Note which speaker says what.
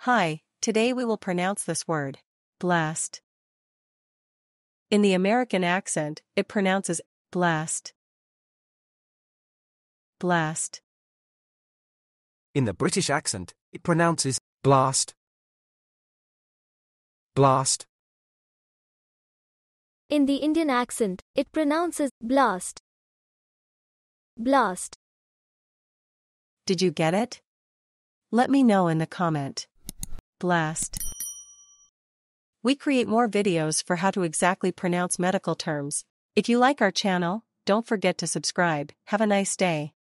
Speaker 1: Hi, today we will pronounce this word, blæst. In the American accent, it pronounces blæst. Blæst.
Speaker 2: In the British accent, it pronounces blast. Blast.
Speaker 3: In the Indian accent, it pronounces blast. Blast.
Speaker 1: Did you get it? Let me know in the comment. Blæst. We create more videos for how to exactly pronounce medical terms. If you like our channel, don't forget to subscribe. Have a nice day.